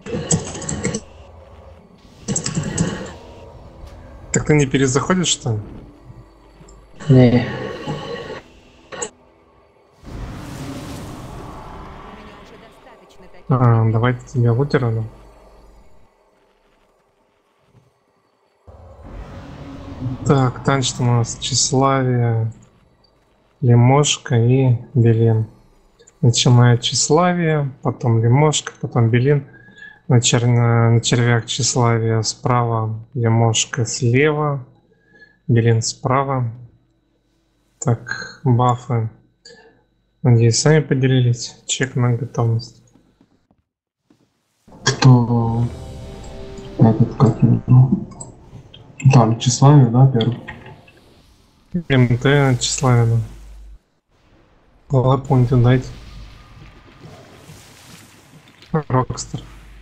Так ты не перезаходишь, что ли? Не. Давайте тебя лутерану. Так, танчит у нас Тщеславие, Лемошка и Белин. Начинает Тщеславие, потом Лемошка, потом Белин. На червях Тщеславие справа, Лемошка слева, Белин справа. Так, бафы. Надеюсь, сами поделились. Чек на готовность. Кто этот, как его? Там, Тщеславие, да, первый? МТ Тщеславина. Лапуньте дайте. Рокстер.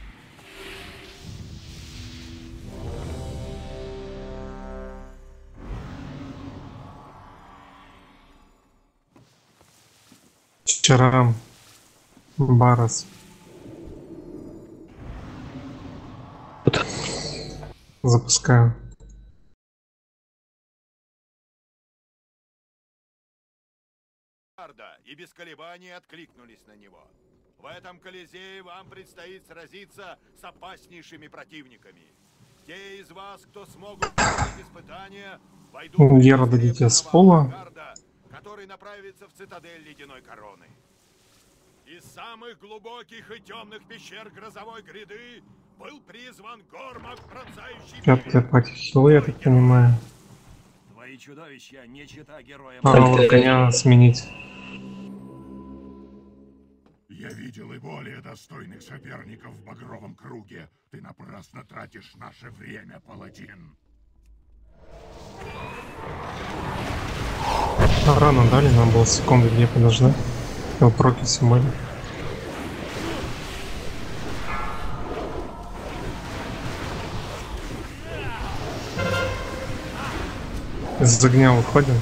Вчера Барас. Запускаю. И без колебаний откликнулись на него. В этом Колизее вам предстоит сразиться с опаснейшими противниками. Те из вас, кто смогут пройти испытания, войдут в Герода дитя с пола. который направится в цитадель Ледяной Короны. Из самых глубоких и темных пещер грозовой гряды был призван Гормак, пронзающий... Пятая пати хилы, я так понимаю. Твои чудовища не чита героям. Пора коня сменить. Я видел и более достойных соперников в Багровом круге. Ты напрасно тратишь наше время, паладин. Рано дали, нам было секунды 2 подождать. Его проки символы. Из огня выходим.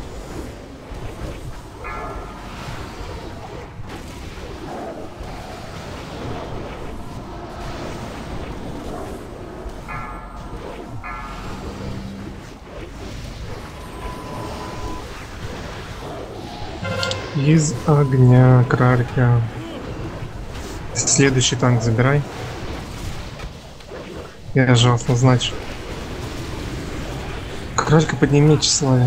Из огня, кралька. Следующий танк забирай. Я же вас назначу. Кралька, подними Тщеславие.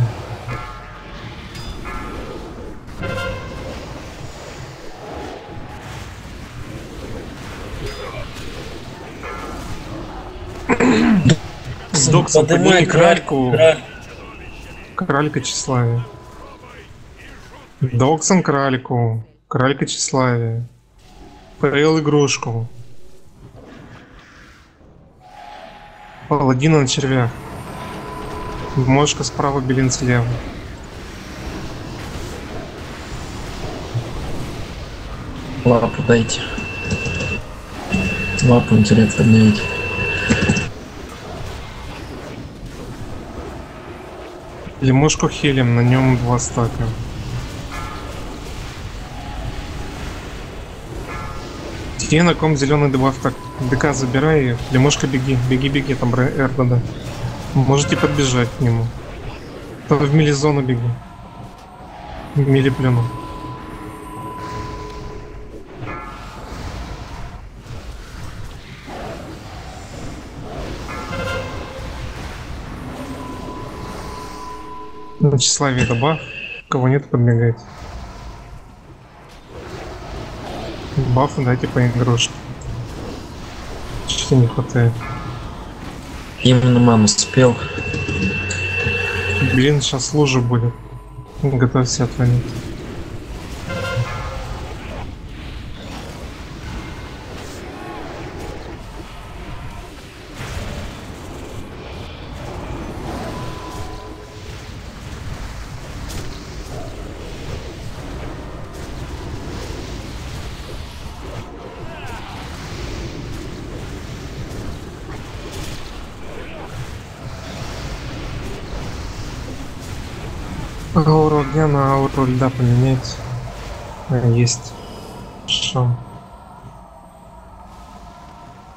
С Доксом подними кральку. Кралька Тщеславие. Доксон кральку. Кралька Тщеславие. Пейл игрушку. Паладина на червях. Мошка справа, Белин слева. Лапу дайте. Лапу интеллект обновить. Лемушку хилим, на нем 2 стака. Те, на ком зеленый дебаф, так, ДК забирай, Лемушка беги, беги, там РДД. Можете подбежать к нему. То в милизону беги. Милиплену. На Тщеславие добавь. Кого нет, подбегайте. Бафы дайте по игрушке. Чего не хватает. Именно маму спел. Блин, сейчас лужа будет. Готовься отвалить. Ауру огня на ауру льда поменять. Есть шам.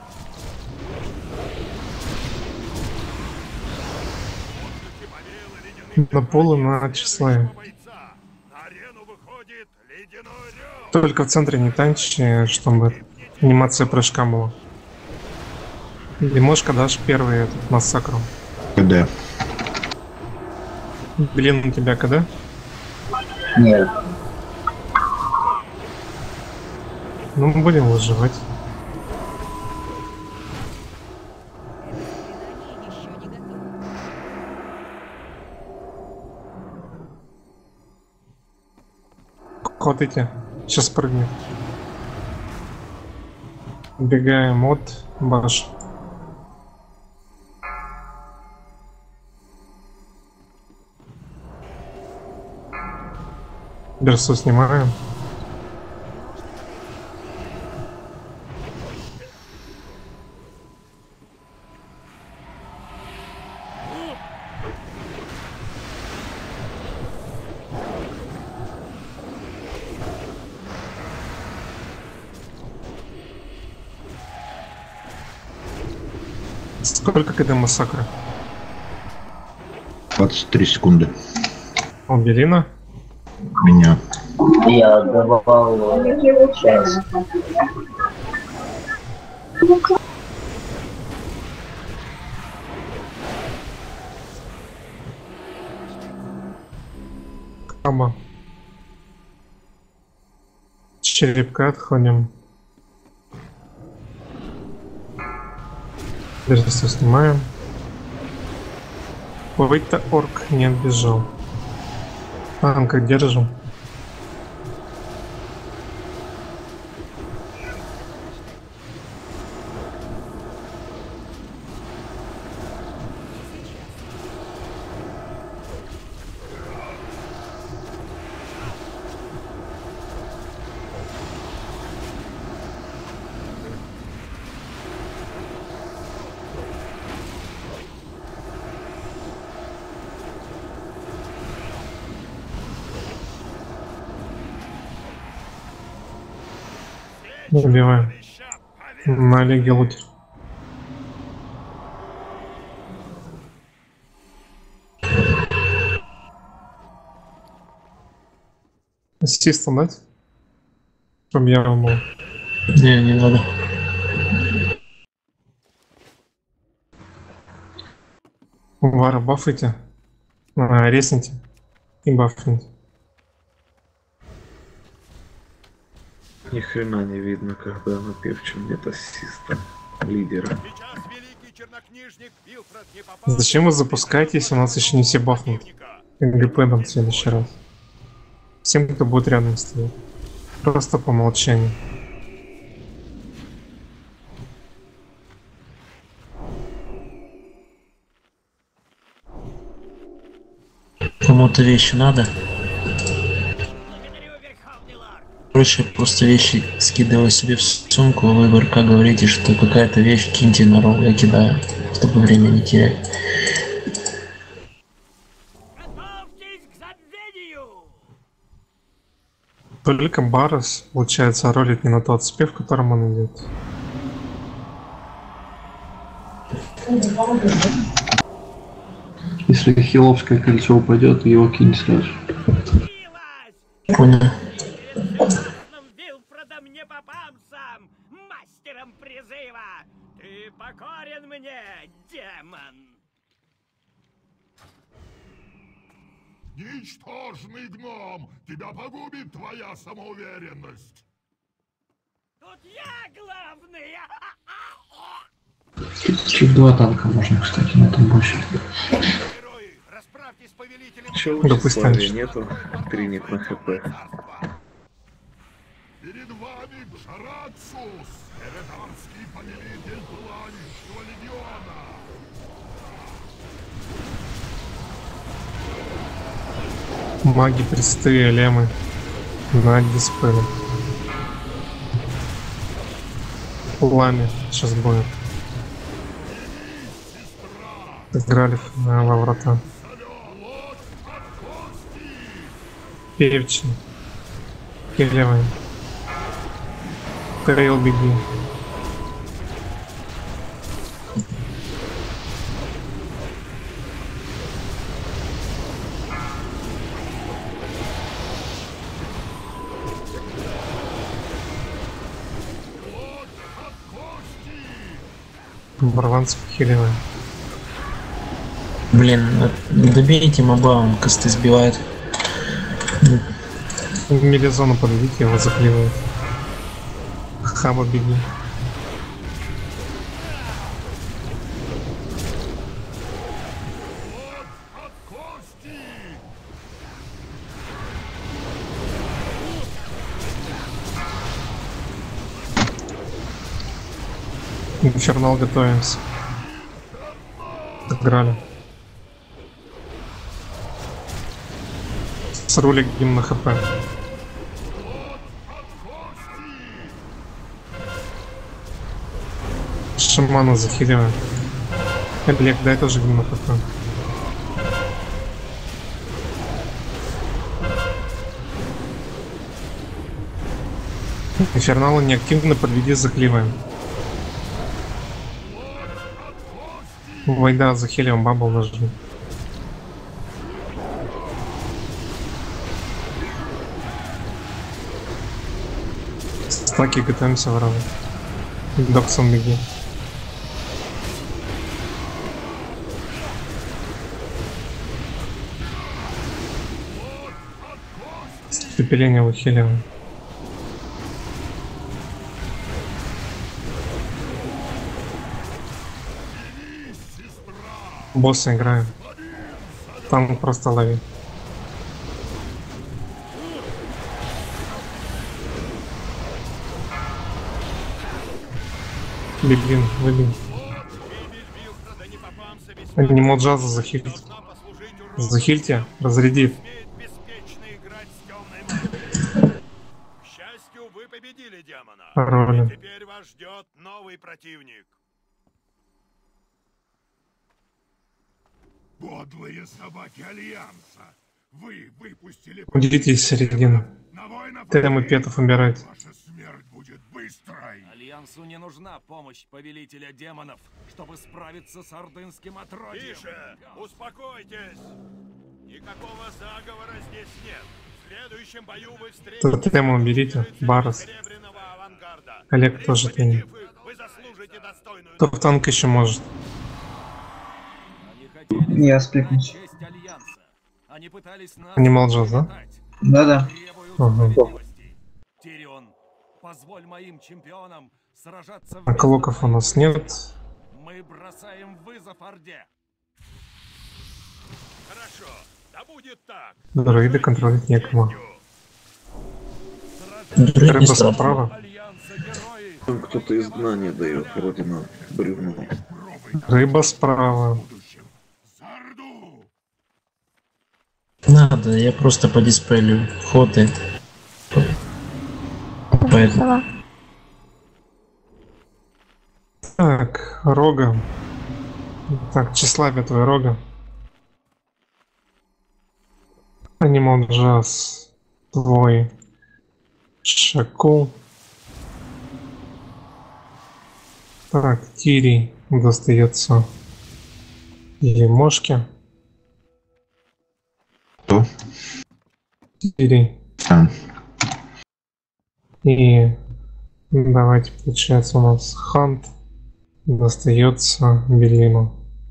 На полу на числе. бойца. На арену выходит ледяной рев. Только в центре не танчи, чтобы анимация прыжка была. Лимошка дашь первый этот массакру. КД. Блин, у тебя КД? Нет. Ну, мы будем выживать. Кот идти. Сейчас прыгнет. Убегаем от баш. Берсу снимаем. Сколько КД массакра? 23 секунды. У Белина? Меня. Я отдавал часть. Кама. Черепка отходим. Берсу снимаем. Ой-то орк не отбежал. Танка держим. Убиваем. На Олеге луки. Ассистом дать? Чтобы я был. Не надо. Вара, бафайте. Ресните. И бафните. Ни хрена не видно, когда на певчем нет ассиста лидера. Сейчас великий чернокнижник Вилфред не попал. Зачем вы запускаете, если у нас еще не все бафнут? ГП там в следующий раз. Всем, кто будет рядом стоять. Просто по умолчанию. Кому-то вещи надо. Короче, просто вещи скидываю себе в сумку, вы в РК говорите, что какая-то вещь киньте на ролл, я кидаю, чтобы время не терять. Готовьтесь к забвению! Только Барос, получается, ролит не на тот спев, в котором он идет. Если хиловское кольцо упадет, его кинь сразу. Понял. Вилфредом Непопамсом, мастером призыва! Ты покорен мне, демон! Ничтожный гном! Тебя погубит твоя самоуверенность! Тут я главный! Чуть 2 танка можно, кстати, на этом больше. Герои, расправьтесь с повелителем... Чего Да у пусть Славии танчит. нету? Тринит на хп. Перед вами Джарацус, эредарский повелитель Пылающего легиона! Маги, присты, лемы. На дисплее. Пламя сейчас будет. Играли во врата. Певчин. Килевый. Трейл, беги. Барланцев хиливает. Блин, добейте моба, он косты сбивает. В милизону подойдите, его закливают. Хаба беги. Инфернал готовимся. Сыграли. С рулик гимн на хп. Шамана захиливаем. Олег, дай тоже гимн на хп. Инфернала неактивно, подведи, закливаем. Вайда захиливаем, бабл нажми. Стаки готовимся в равно. Доксон беги. Степеление выхиливаем. Босса играем. Там просто лови. Беглин, выбей. Анимал джаза захилить. Захильте, разряди. К счастью, вы победили демона. Пароли. И теперь вас ждет новый противник. Подлые собаки Альянса! Вы выпустили... Уйдите из середины. На воинов... Тем и Петов убирать. Ваша смерть будет быстрой! Альянсу не нужна помощь повелителя демонов, чтобы справиться с ордынским отродьем. Тише! Успокойтесь! Никакого заговора здесь нет. В следующем бою вы встретите... Тему уберите, Барос. Серебряного авангарда. Олег тоже ты. Вы заслужите достойную... Кто в танк еще может? Они хотели Я сохранить сплетнусь. честь Альянса. Они пытались нас Анимал джаз, да? угнетать. Да-да. Требуют Ага. справедливости. Тирион, позволь моим чемпионам сражаться А клоков у нас нет. Мы бросаем вызов Орде. Хорошо, да будет так. Дроиды контролить некому. Дрык Рыба не страшно. справа. Альянса герои. Там кто-то изгнание дает, вроде на бревно. Рыба справа. Зарду! Надо, я просто по диспелю вход и... Поэтому... Так, рога. Так, тщеславие твой рога. Анимал джаз твой. Шакул. Так, Тирий достается Лемошке. Кто? Тирий. А, И давайте, получается, у нас Хант достается Белину.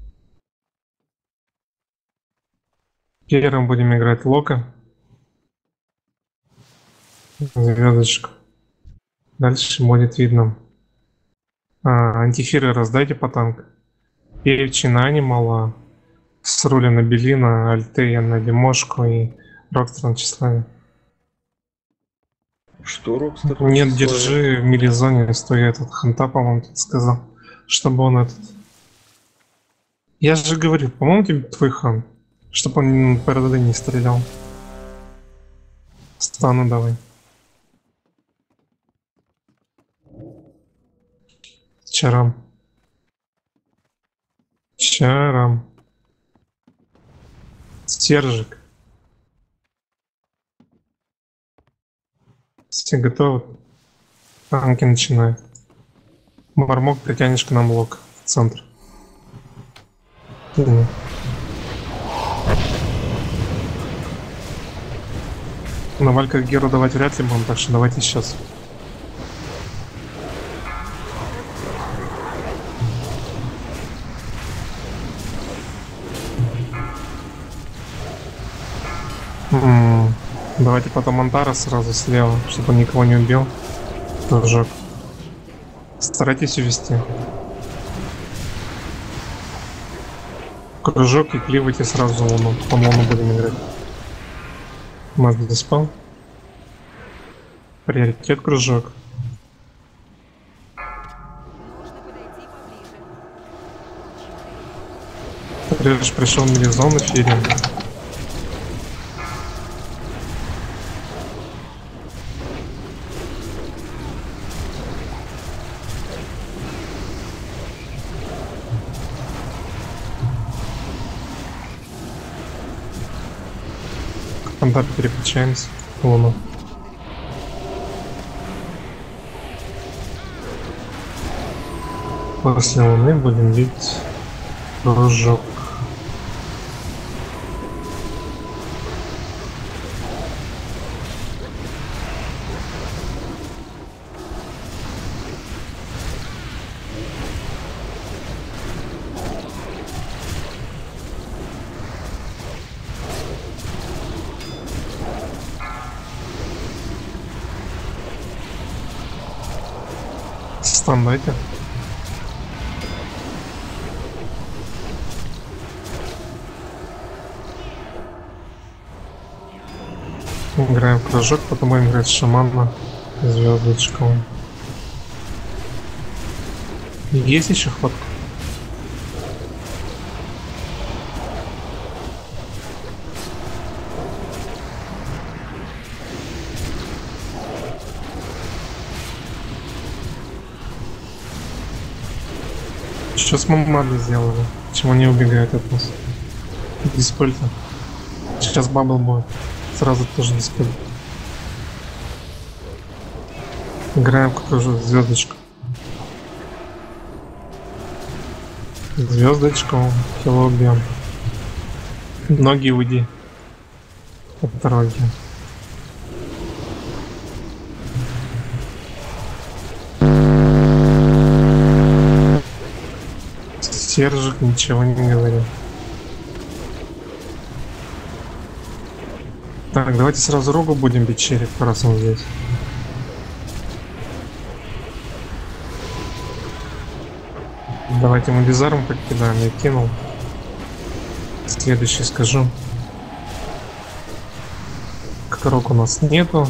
Первым будем играть Лока. Звездочку. Дальше будет видно. Антифиры раздайте по танку. Певчи на Анимала. С руля на Белина, Альтея на Лемошку и Рокстер на Тщеславие. Что, Рокстер? Нет, держи в милизоне, стой этот Ханта, по-моему, тут сказал, чтобы он этот... Я же говорил, по-моему, тебе твой хан, чтобы он по РДД не стрелял. Стану давай. Чарам. Чарам. Стержик. Все готовы? Танки начинают. Мармок, притянешь к нам блок в центр. На вальках Геру давать вряд ли будем, так что давайте сейчас. Давайте потом Антара сразу слева, чтобы он никого не убил. Кружок. Старайтесь увести. Кружок и кливайте сразу луну. Потом луну будем играть. Мазда спал. Приоритет кружок. Режь пришел в милизон эфире. Контакт переключаемся. Луну. После луны будем видеть кружок. Стан дайте. Играем в кружок, потом будем играть шамана звездочку. Есть еще ход? Что с мамадой сделали? Почему они убегают от нас? Диспельта. Сейчас бабл будет. Сразу тоже диспельт. Играем в кружок звездочку. Звездочку. Хило убьем. Ноги уйди. От дороги. Сержик ничего не говорит. Так, давайте сразу рогу будем бить череп, раз он здесь. Давайте мы безарм подкидаем, я кинул. Следующий скажу. Рог у нас нету.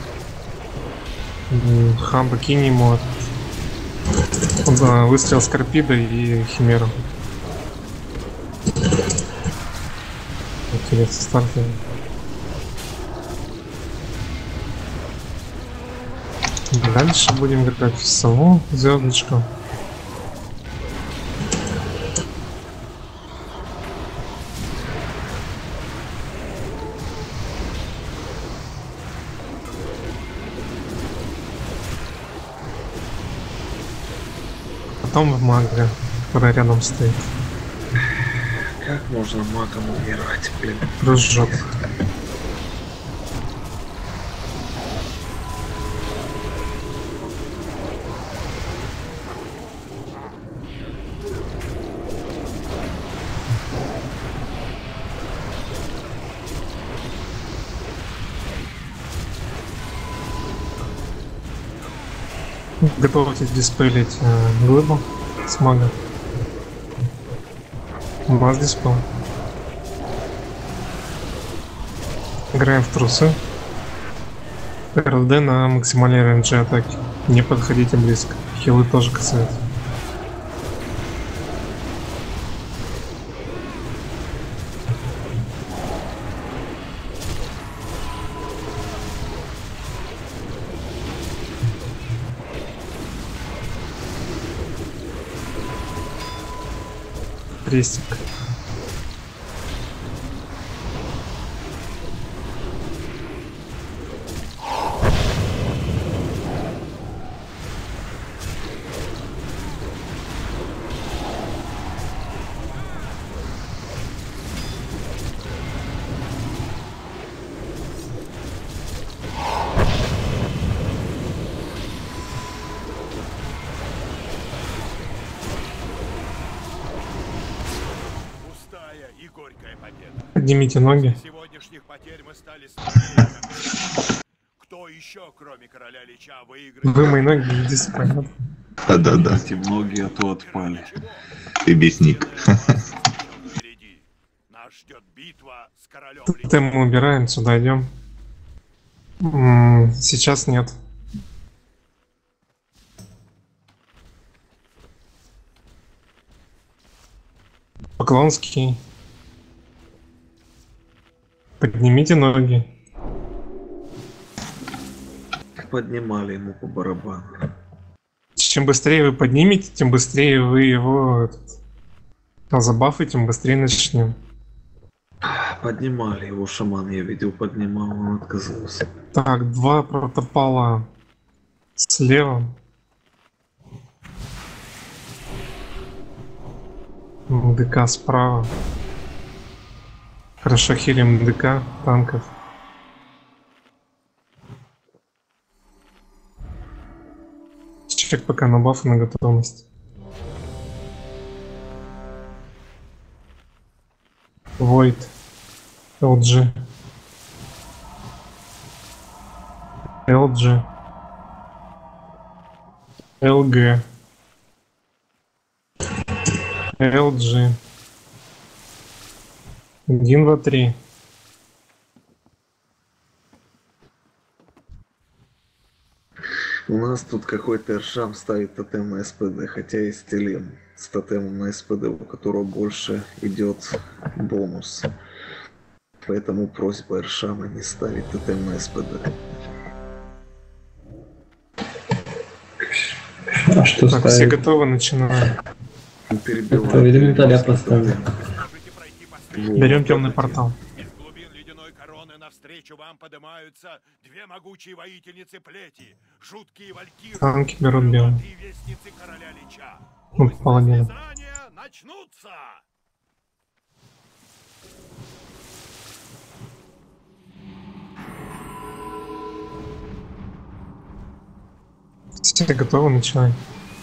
Хамба кинь ему. Да, выстрел Скорпида и Химеру. Интересно, стартер. Дальше будем играть в сову, звездочку. Потом в мага, которая рядом стоит. Как можно магом умирать, блин? Кружок. Готовьтесь диспелить глыбу с мага. Маз диспел. Играем в трусы. РД на максимальной рейндже атаки. Не подходите близко. Хилы тоже касаются. Крестик. Поднимите ноги. Сегодняшней лишних потерь мы стали слабее. Кто еще, кроме короля Лича, выиграет? Вы мои ноги иди спать. Да-да-да. Эти многие, а то отпали. Ты бесник. Впереди. Нас ждет битва с королем Лича. Тем мы убираем, сюда идем. Сейчас нет. Поклонский. Поднимите ноги. Поднимали ему по барабану. Чем быстрее вы поднимете, тем быстрее вы его забафаете, тем быстрее начнем. Поднимали его, шаман, я видел, поднимал, он отказался. Так, 2 протопала слева. МДК справа. Хорошо хилим МДК, танков. Чек пока на бафы, на готовность. Void. LG. LG. LG. LG. 1, 2, 3. У нас тут какой-то Эршам ставит тотем на СПД, хотя есть Телем с тотемом на СПД, у которого больше идет бонус. Поэтому просьба Эршама не ставить тотем на СПД. А что Так, все ставить? готовы, начинаем. Он перебивает. Это элементаря поставить. Можете пройти по стрелке. Берем темный портал. Из глубин ледяной короны навстречу вам поднимаются две могучие воительницы плети, жуткие валькиры, Танки берут белый. и вестницы короля Лича. Ну, Пусть половина. состязания начнутся! Все готовы, начинаем.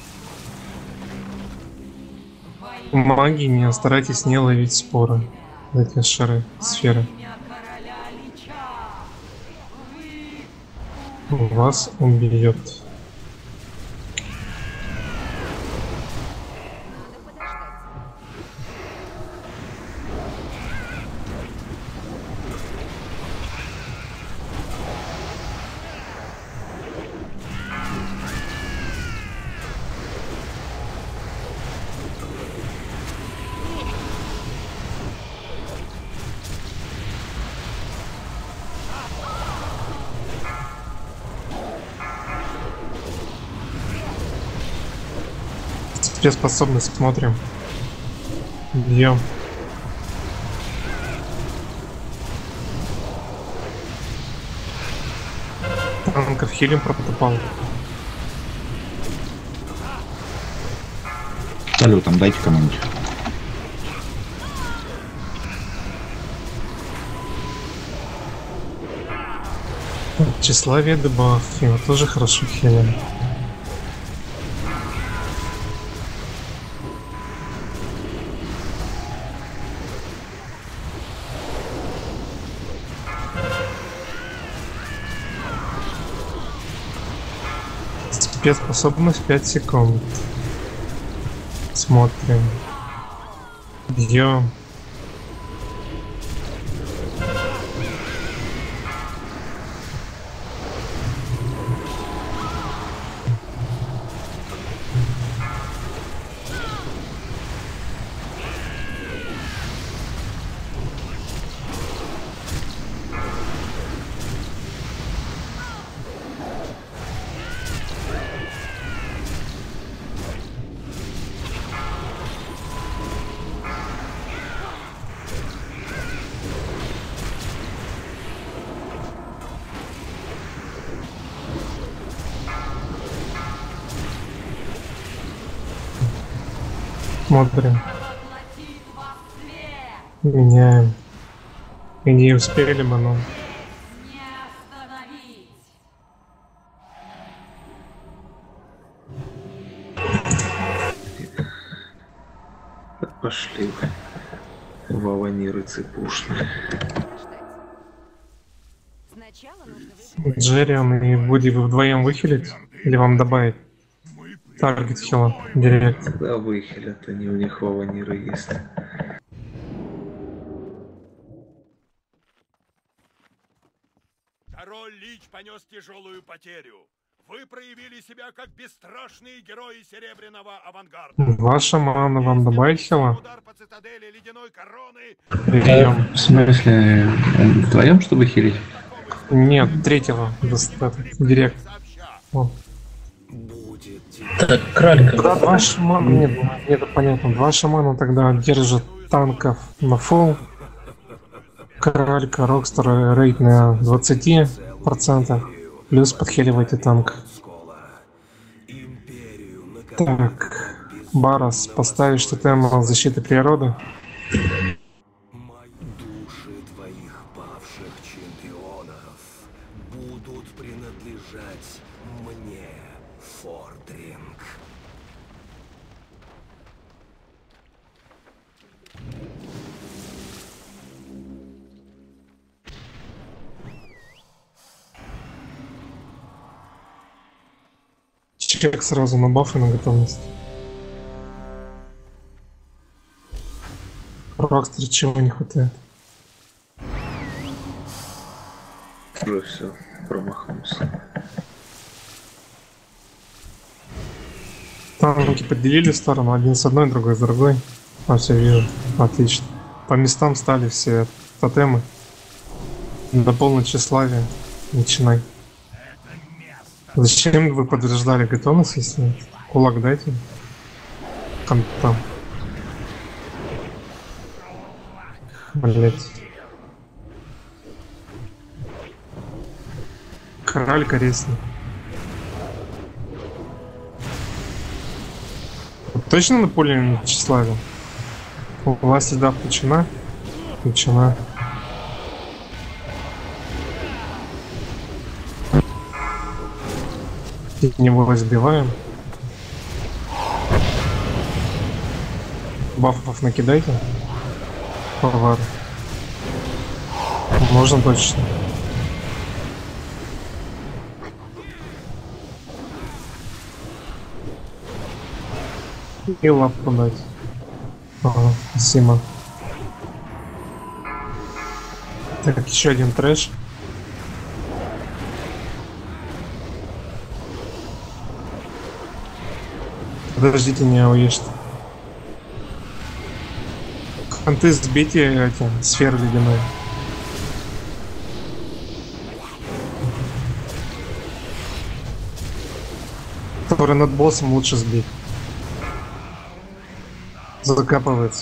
Маги, не старайтесь не ловить споры. Эти шары, сферы. Вас убьет. Спецспособность смотрим. Бьем. Танков хилим протопал. Салютом дайте кому-нибудь. Тщеславие дебаф. Его тоже хорошо хилим. Спецспособность 5 секунд. Смотрим. Бьем. Смотрим. Меняем. И не успели бы, но... Пошли вы. Ваваниры цепушные. Джеррион и Вуди вы вдвоем выхилить? Или вам добавить таргет хила директ? Да, выхилят, они у них ваваниры есть. Король Лич понес тяжелую потерю. Вы проявили себя как бесстрашные герои Серебряного авангарда. Ваша мана вам добавить хила? Удар по цитадели Ледяной Короны. Прием. В смысле, вдвоем, чтобы хилить? Нет, третьего. Директ. О. Так, кралька. Да, два шамана, нет, это понятно. Два шамана тогда держат танков на фол. Кралька, Рокстер, рейд на 20%. Плюс подхиливайте танк. Так, Барас, поставишь тотем защиты природы. Души твоих павших чемпионов будут принадлежать мне, Фордринг. Чек сразу на баф и на готовность. Рокстер чего не хватает? Уже все, промахнулся. Танки поделили сторону, один с одной, другой с другой. А, все вижу. Отлично. По местам стали все тотемы. До полной тщеславия. Начинай. Зачем вы подтверждали готовность, если кулак дайте? Там. Блять. Король корейский. Точно на поле тщеславия? У вас еда включена? Включена. Него разбиваем. Бафов накидайте. Повар. Можно точно. И лапку дать. Ага, спасибо. Так, еще один трэш. Подождите, не уешь. Ханты сбейте эти сферы ледяной. Который над боссом лучше сбить. Закапывается.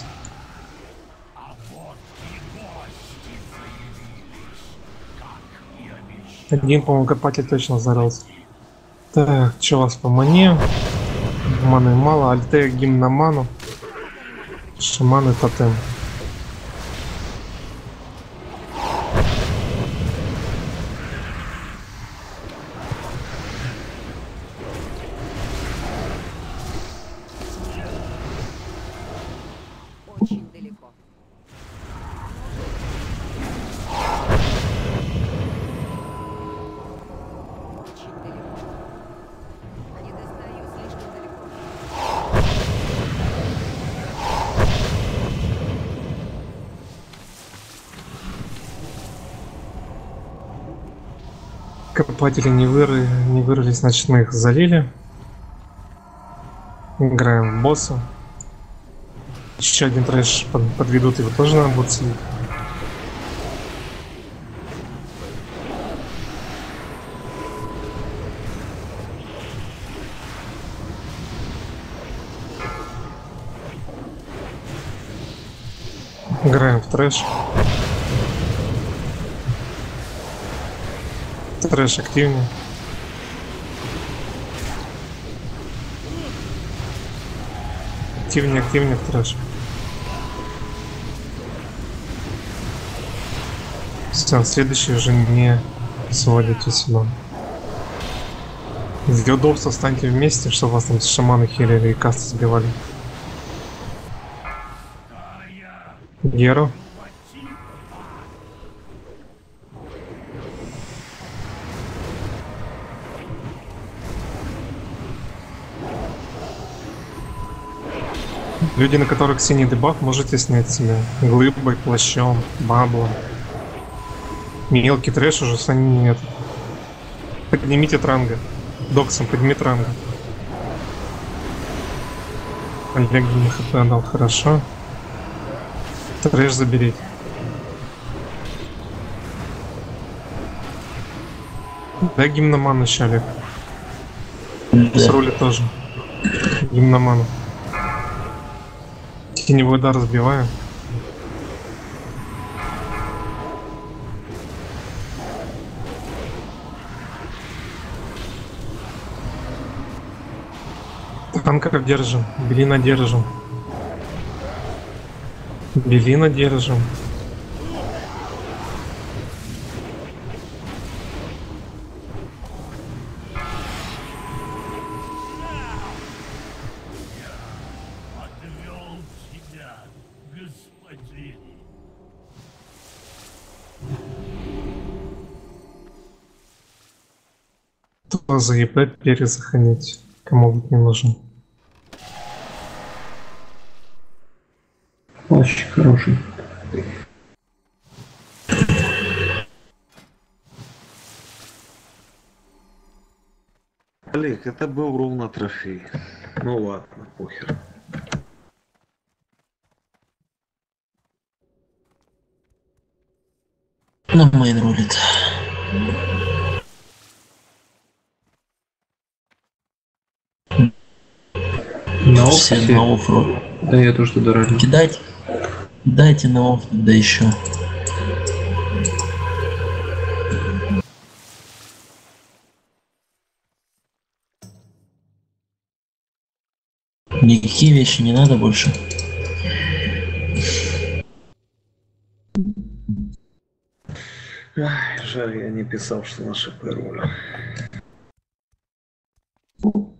Один, по-моему, копатель точно зарался. Так, что у вас по мане? Маны мало, альте гимн на ману. Шаманы тотем. Очень далеко. Очень далеко. Не достаю, слишком далеко. Копатели не вырылись, значит мы их залили. Играем в босса. Еще один трэш подведут, его тоже надо будет слить. Играем в трэш. Трэш активнее. Активнее в трэш. Все, следующий уже не сводите сюда. Для удобства станьте вместе, чтобы вас там шаманы хилили и касты сбивали. Геро. Люди, на которых синий дебаф, можете снять себе глыбой, плащом, баблом. Мелкий трэш уже с ними нет. Поднимите транга. Доксом подними транга. Олег ему хп дал, хорошо. Трэш заберите. Дай гимноман еще, Олег. С рули тоже. Гимноману. Теневой удар разбиваю. Танков держим. Белина держим. Белина держим. Подвел тебя, господин. Кто за ЕП перезаходить? Кому вот не нужен. Очень хороший. Олег, это был ровно трофей. Ну ладно, похер. На мейн рулит. На Все офсе? на оффру. Да я тоже туда ролю. Кидайте. Дайте на офф, да еще. Никакие вещи не надо больше. Ай, жаль, я не писал, что наши пароли.